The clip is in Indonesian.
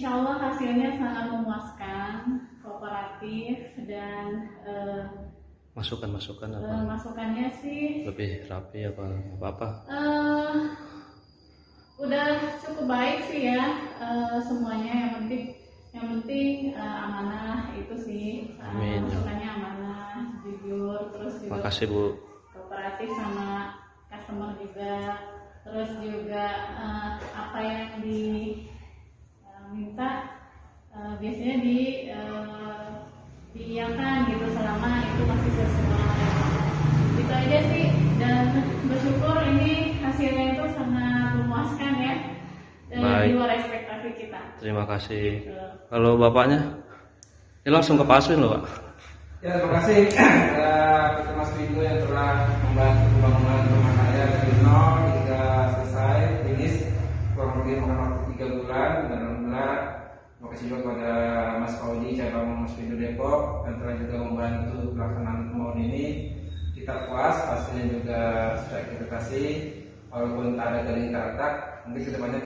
insya Allah hasilnya sangat memuaskan, kooperatif, dan masukan apa? masukannya sih Lebih rapi apa? Udah cukup baik sih ya, semuanya. Yang penting amanah itu sih. Amin. Masukannya amanah, jujur, terus juga Makasih Bu. kooperatif sama customer juga, terus juga apa yang diminta biasanya diiyakan gitu selama itu masih sesuai. Itu aja sih, dan bersyukur ini hasilnya itu sangat memuaskan ya, di luar ekspektasi kita. Terima kasih. Kalau bapaknya, ini langsung ke Paswin loh Pak. Ya, terima kasih kepada Mas Windu yang telah membantu pembangunan rumah saya dari nol hingga selesai finish kurang lebih makan waktu 3 bulan. Dan alhamdulillah terima kasih juga kepada Mas Faudi cabang Mas Windu Depok yang telah juga membantu pelaksanaan kemauan ini. Kita puas, hasilnya juga sudah kita kasih walaupun tak ada galing retak. Mungkin kedepannya